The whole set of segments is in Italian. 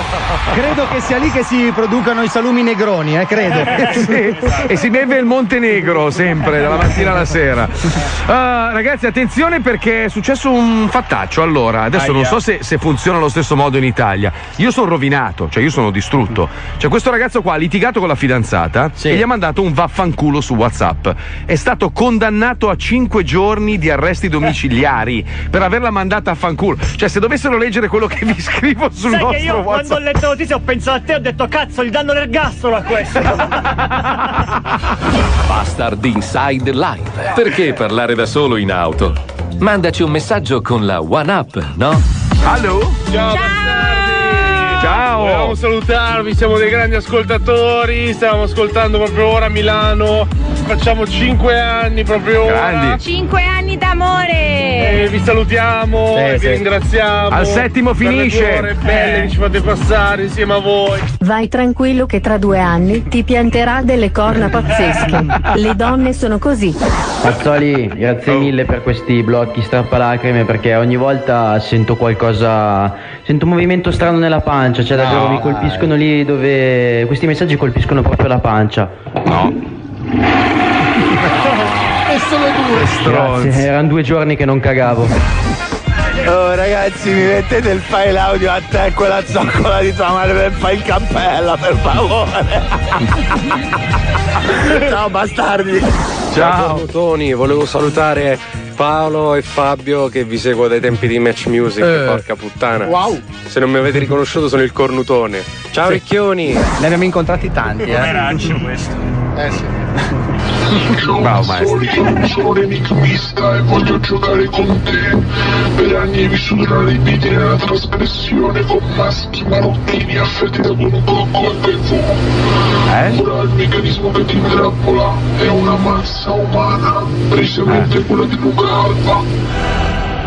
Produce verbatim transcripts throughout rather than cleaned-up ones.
credo che sia lì che si producano i salumi negroni, eh, credo. Sì, e si beve il Montenegro sempre, dalla mattina alla sera. Uh, ragazzi, attenzione perché è successo un fattaccio. Allora, adesso Aia. non so se, se funziona allo stesso modo in Italia. Io sono rovinato, cioè io sono distrutto. Cioè questo ragazzo qua ha litigato con la fidanzata Sì. e gli ha mandato un vaffanculo su WhatsApp. È stato condannato a cinque giorni di arresti domiciliari per averla mandata a fanculo. Cioè se dovessero leggere quello che vi scrivo sul Sai nostro che io WhatsApp. quando ho letto la notizia ho pensato a te, ho detto cazzo, gli danno l'ergastolo a questo. Bastard Inside Live. Perché parlare da solo in auto? Mandaci un messaggio con la One Up, no? Allo? Ciao, Ciao. volevamo salutarvi, siamo dei grandi ascoltatori, stiamo ascoltando proprio ora a Milano, facciamo cinque anni proprio ora. Grandi. Cinque anni d'amore! E vi salutiamo Sì, e vi sì. ringraziamo. Al settimo per finisce. le due ore belle che ci fate passare insieme a voi. Vai tranquillo che tra due anni ti pianterà delle corna pazzesche. Le donne sono così. Mazzoli, grazie mille per questi blocchi strappalacrime, perché ogni volta sento qualcosa, sento un movimento strano nella pancia, cioè davvero No, mi colpiscono lì dove questi messaggi colpiscono proprio la pancia. No. E sono due. Grazie, erano due giorni che non cagavo. Oh ragazzi, mi mettete il file audio a te, quella zoccola di tua madre per fare il cappella, per favore. Ciao bastardi. Ciao. Tony, volevo salutare Paolo e Fabio che vi seguo dai tempi di Match Music, Eh. porca puttana. Wow. Se non mi avete riconosciuto sono il cornutone. Ciao Ricchioni. Ne abbiamo incontrati tanti, eh. Poveraccio questo. Eh sì. Bravo maestro. Sono, sono l'enigmista e voglio giocare con te. Per anni hai vissuto la libidine nella trasgressione con maschi marocchini affetti da gonococco e bevù. Eh? Ora il meccanismo che ti intrappola è una massa umana, precisamente quella di Luca Alba.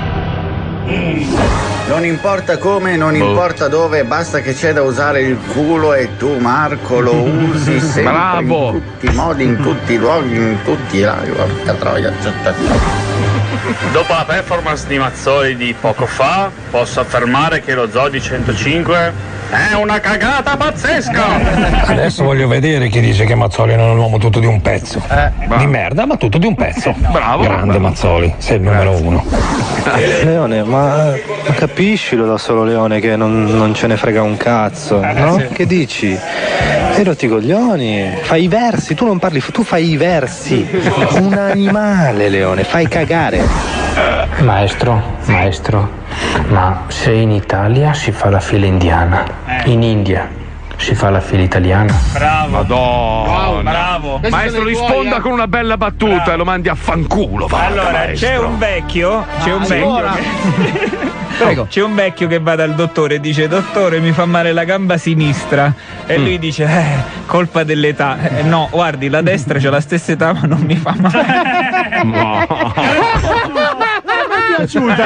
Non importa come, non importa dove, basta che c'è da usare il culo e tu Marco lo usi sempre. Bravo. In tutti i modi, in tutti i luoghi, in tutti i laghi. Porca troia. Dopo la performance di Mazzoli di poco fa, posso affermare che lo Zoo di centocinque è una cagata pazzesca! Adesso voglio vedere chi dice che Mazzoli non è un uomo tutto di un pezzo. Di merda, ma tutto di un pezzo. Bravo. Grande Mazzoli, sei il numero uno. Leone, ma, ma capiscilo da solo Leone che non, non ce ne frega un cazzo, no? Che dici? Hai rotti i coglioni, fai i versi, tu non parli, tu fai i versi. Un animale Leone, fai cagare. Maestro, maestro, ma se in Italia si fa la fila indiana, in India si fa la fila italiana. Bravo. Madonna. Wow, bravo. Maestro, risponda con una bella battuta e lo mandi a fanculo. Va, Allora, maestro. c'è un vecchio, c'è un vecchio. che- Prego. C'è un vecchio che va dal dottore e dice: dottore, mi fa male la gamba sinistra. E lui dice: eh, colpa dell'età. Eh, no, guardi, la destra c'ha la stessa età ma non mi fa male. No. Mi è piaciuta.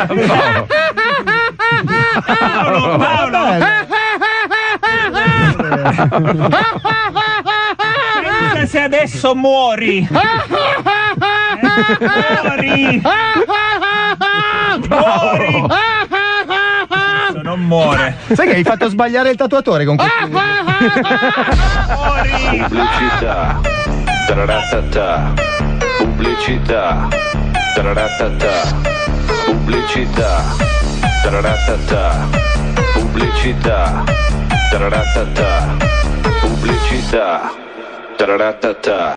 Paolo, Paolo. Pensa se adesso muori. Muori. Muori. Adesso non muore. Sai che hai fatto sbagliare il tatuatore con questo? Pubblicità. Tararatata. Pubblicità. Tararatata. Pubblicità. Tararatata. Pubblicità. Tararatata. Pubblicità. Tararatata.